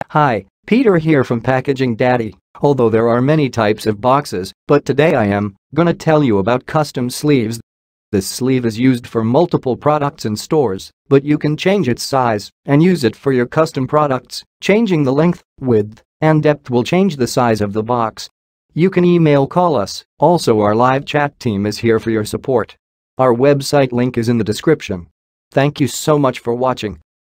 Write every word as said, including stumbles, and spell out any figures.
Hi, Peter here from Packaging Daddy. Although there are many types of boxes, but today I am gonna tell you about custom sleeves. This sleeve is used for multiple products in stores, but you can change its size and use it for your custom products. Changing the length, width, and depth will change the size of the box. You can email, call us. Also, our live chat team is here for your support. Our website link is in the description. Thank you so much for watching.